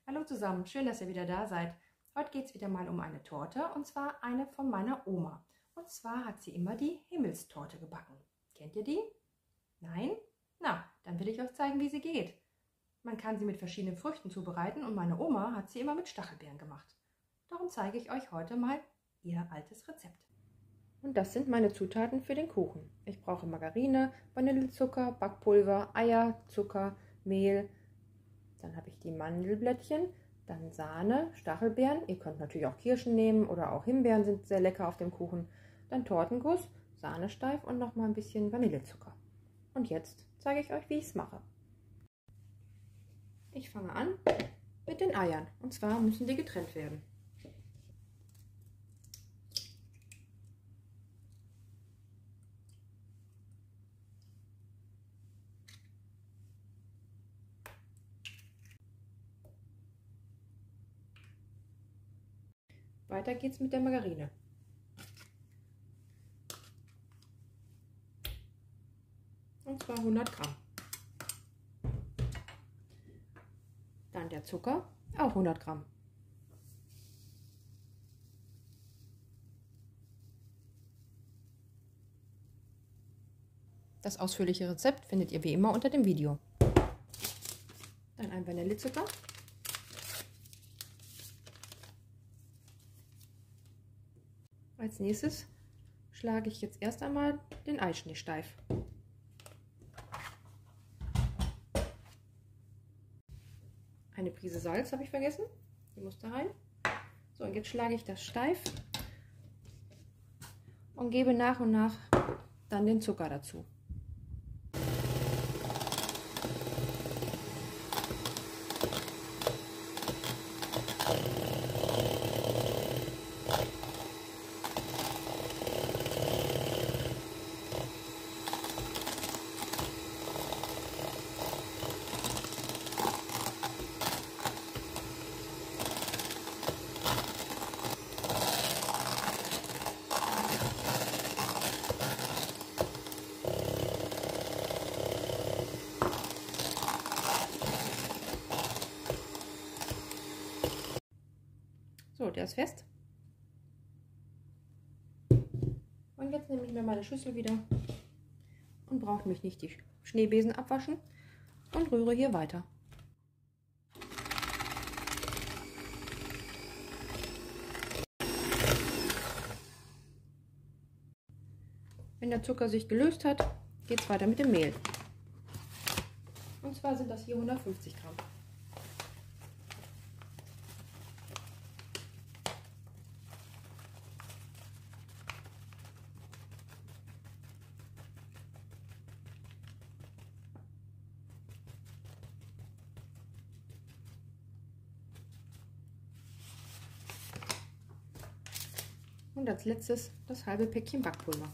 Hallo zusammen, schön, dass ihr wieder da seid. Heute geht es wieder mal um eine Torte, und zwar eine von meiner Oma. Und zwar hat sie immer die Himmelstorte gebacken. Kennt ihr die? Nein? Na, dann will ich euch zeigen, wie sie geht. Man kann sie mit verschiedenen Früchten zubereiten und meine Oma hat sie immer mit Stachelbeeren gemacht. Darum zeige ich euch heute mal ihr altes Rezept. Und das sind meine Zutaten für den Kuchen. Ich brauche Margarine, Vanillezucker, Backpulver, Eier, Zucker, Mehl. Dann habe ich die Mandelblättchen, dann Sahne, Stachelbeeren. Ihr könnt natürlich auch Kirschen nehmen oder auch Himbeeren sind sehr lecker auf dem Kuchen. Dann Tortenguss, Sahnesteif und noch mal ein bisschen Vanillezucker. Und jetzt zeige ich euch, wie ich es mache. Ich fange an mit den Eiern. Und zwar müssen die getrennt werden. Weiter geht's mit der Margarine. Und zwar 100 Gramm. Dann der Zucker, auch 100 Gramm. Das ausführliche Rezept findet ihr wie immer unter dem Video. Dann ein Vanillezucker. Als nächstes schlage ich jetzt erst einmal den Eischnee steif. Eine Prise Salz habe ich vergessen, die muss da rein. So, und jetzt schlage ich das steif und gebe nach und nach dann den Zucker dazu. So, der ist fest. Und jetzt nehme ich mir meine Schüssel wieder und brauche mich nicht die Schneebesen abwaschen und rühre hier weiter. Wenn der Zucker sich gelöst hat, geht es weiter mit dem Mehl. Und zwar sind das hier 150 Gramm. Und als letztes das halbe Päckchen Backpulver.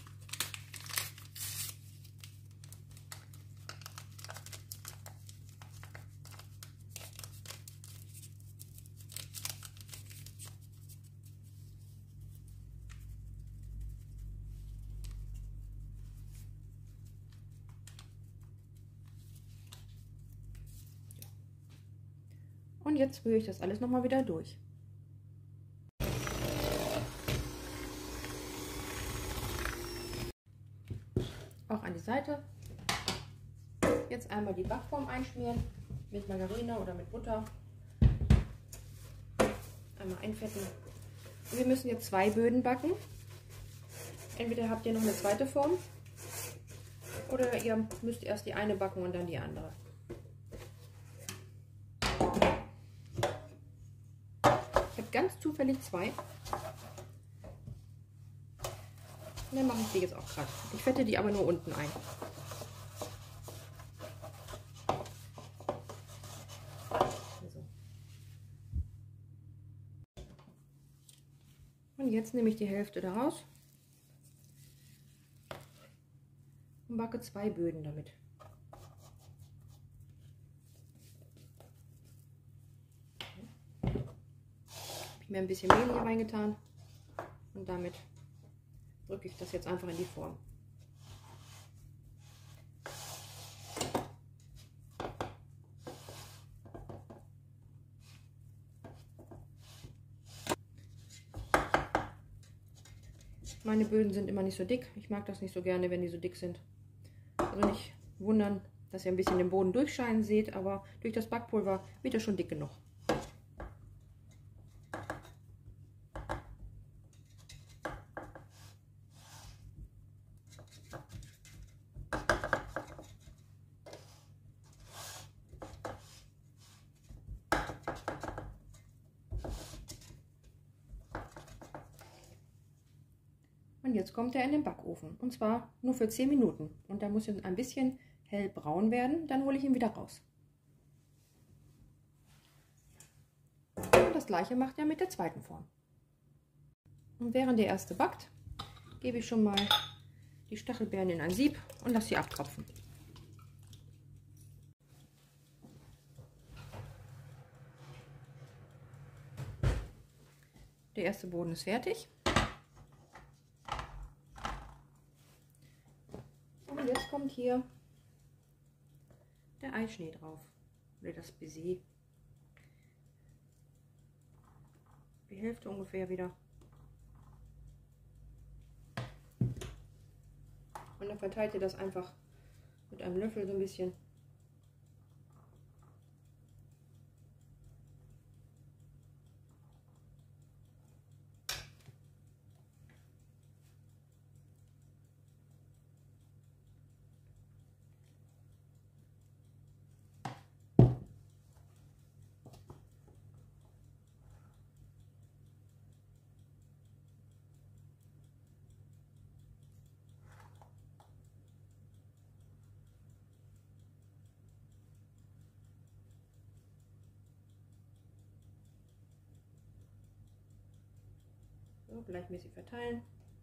Und jetzt rühre ich das alles nochmal wieder durch. Auch an die Seite. Jetzt einmal die Backform einschmieren mit Margarine oder mit Butter. Einmal einfetten. Und wir müssen jetzt 2 Böden backen. Entweder habt ihr noch eine zweite Form oder ihr müsst erst die eine backen und dann die andere. Ich habe ganz zufällig 2. Und dann mache ich die jetzt auch gerade. Ich fette die aber nur unten ein. So. Und jetzt nehme ich die Hälfte daraus und backe 2 Böden damit. Habe ich mir ein bisschen Mehl hier reingetan und damit drücke ich das jetzt einfach in die Form. Meine Böden sind immer nicht so dick. Ich mag das nicht so gerne, wenn die so dick sind. Also nicht wundern, dass ihr ein bisschen den Boden durchscheinen seht, aber durch das Backpulver wird er schon dick genug. Und jetzt kommt er in den Backofen. Und zwar nur für 10 Minuten. Und da muss er ein bisschen hellbraun werden. Dann hole ich ihn wieder raus. Und das gleiche macht er mit der zweiten Form. Und während der erste backt, gebe ich schon mal die Stachelbeeren in ein Sieb und lasse sie abtropfen. Der erste Boden ist fertig. Und jetzt kommt hier der Eischnee drauf, oder das Baiser. Die Hälfte ungefähr wieder. Und dann verteilt ihr das einfach mit einem Löffel so ein bisschen. So, gleichmäßig verteilen.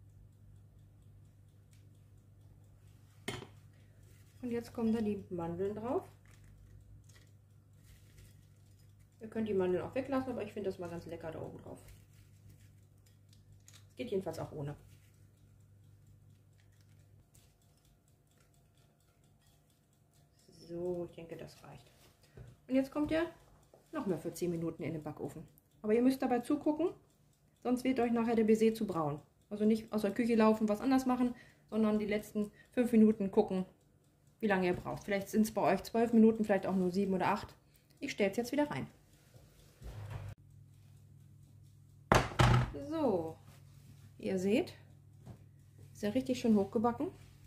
Und jetzt kommen da die Mandeln drauf. Ihr könnt die Mandeln auch weglassen, aber ich finde das mal ganz lecker da oben drauf. Geht jedenfalls auch ohne. So, ich denke, das reicht. Und jetzt kommt ihr noch mal für 10 Minuten in den Backofen. Aber ihr müsst dabei zugucken, sonst wird euch nachher der Baiser zu braun. Also nicht aus der Küche laufen, was anders machen, sondern die letzten 5 Minuten gucken, wie lange ihr braucht. Vielleicht sind es bei euch 12 Minuten, vielleicht auch nur 7 oder 8. Ich stelle es jetzt wieder rein. So, ihr seht, ist ja richtig schön hochgebacken.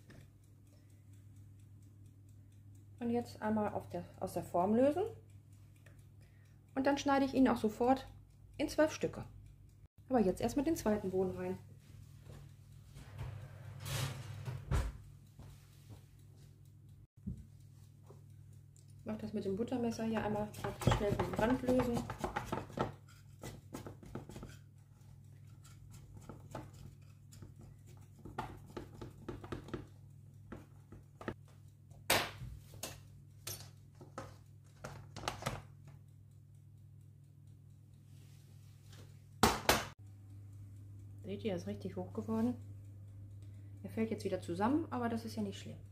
Und jetzt einmal aus der Form lösen. Und dann schneide ich ihn auch sofort in 12 Stücke. Aber jetzt erstmal den zweiten Boden rein. Ich mache das mit dem Buttermesser hier einmal schnell vom Rand lösen. Seht ihr, er ist richtig hoch geworden. Er fällt jetzt wieder zusammen, aber das ist ja nicht schlimm.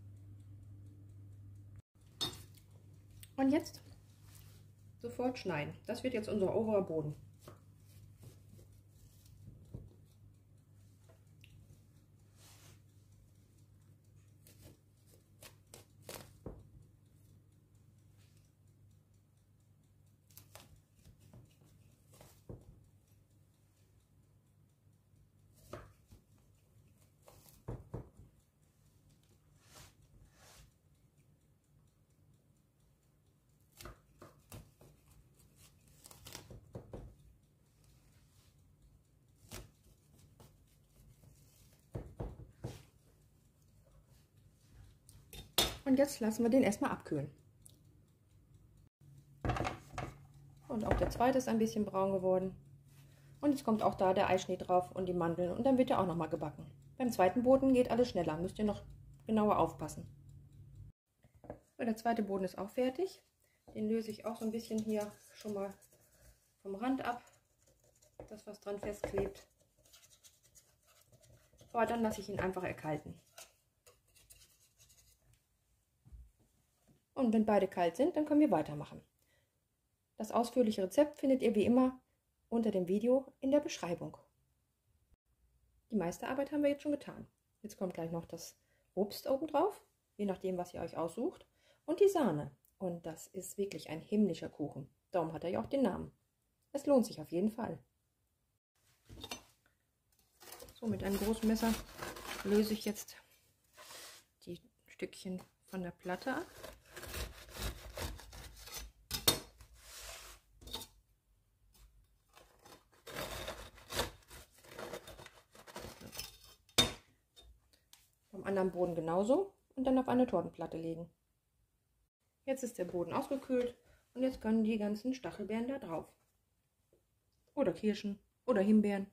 Und jetzt sofort schneiden. Das wird jetzt unser oberer Boden. Und jetzt lassen wir den erstmal abkühlen. Und auch der zweite ist ein bisschen braun geworden. Und jetzt kommt auch da der Eischnee drauf und die Mandeln und dann wird er auch nochmal gebacken. Beim zweiten Boden geht alles schneller, müsst ihr noch genauer aufpassen. So, der zweite Boden ist auch fertig. Den löse ich auch so ein bisschen hier schon mal vom Rand ab, das was dran festklebt. Aber dann lasse ich ihn einfach erkalten. Und wenn beide kalt sind, dann können wir weitermachen. Das ausführliche Rezept findet ihr wie immer unter dem Video in der Beschreibung. Die meiste Arbeit haben wir jetzt schon getan. Jetzt kommt gleich noch das Obst oben drauf, je nachdem, was ihr euch aussucht, und die Sahne. Und das ist wirklich ein himmlischer Kuchen. Darum hat er ja auch den Namen. Es lohnt sich auf jeden Fall. So, mit einem großen Messer löse ich jetzt die Stückchen von der Platte ab. Vom anderen Boden genauso und dann auf eine Tortenplatte legen. Jetzt ist der Boden ausgekühlt und jetzt können die ganzen Stachelbeeren da drauf. Oder Kirschen oder Himbeeren.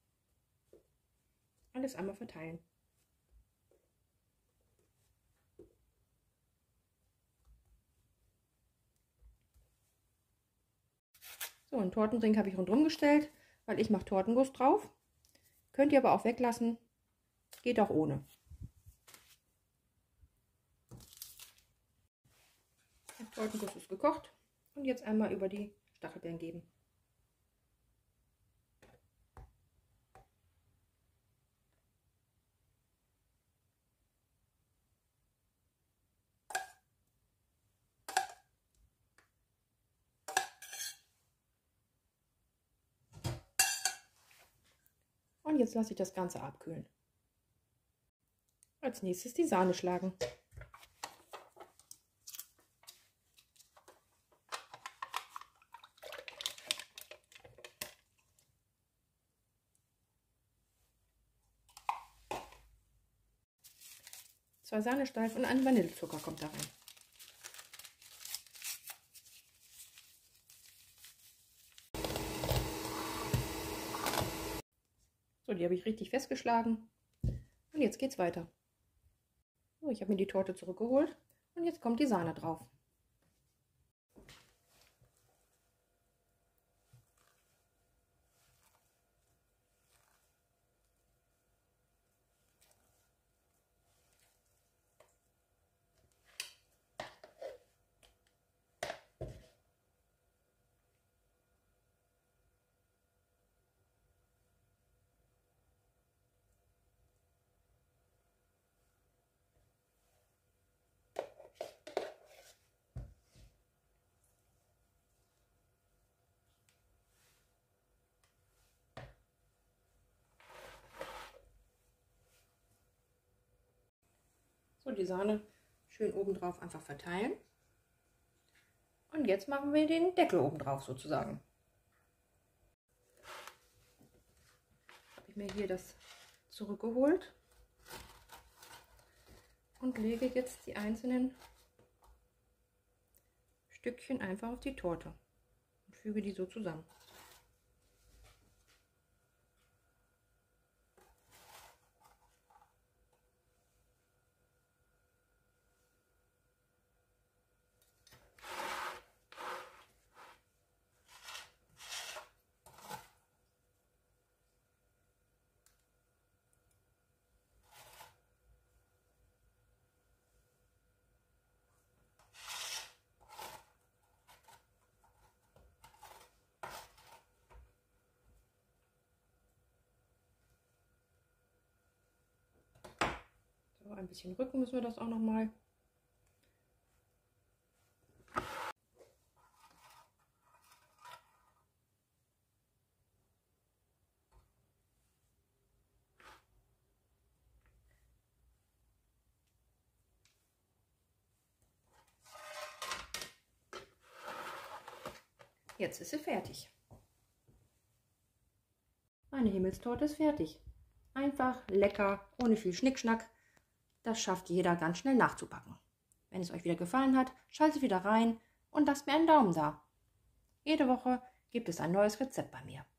Alles einmal verteilen. So, einen Tortenring habe ich rundherum gestellt, weil ich mache Tortenguss drauf. Könnt ihr aber auch weglassen. Geht auch ohne. Der Tortenguss ist gekocht und jetzt einmal über die Stachelbeeren geben. Und jetzt lasse ich das Ganze abkühlen. Als nächstes die Sahne schlagen. Zwei Sahnestreifen und ein Vanillezucker kommt da rein. So, die habe ich richtig festgeschlagen. Und jetzt geht's weiter. So, ich habe mir die Torte zurückgeholt und jetzt kommt die Sahne drauf. So, die Sahne schön oben drauf einfach verteilen. Und jetzt machen wir den Deckel oben drauf sozusagen. Habe ich mir hier das zurückgeholt und lege jetzt die einzelnen Stückchen einfach auf die Torte und füge die so zusammen. So, ein bisschen rücken müssen wir das auch noch mal. Jetzt ist sie fertig. Meine Himmelstorte ist fertig. Einfach, lecker, ohne viel Schnickschnack. Das schafft jeder ganz schnell nachzubacken. Wenn es euch wieder gefallen hat, schaltet wieder rein und lasst mir einen Daumen da. Jede Woche gibt es ein neues Rezept bei mir.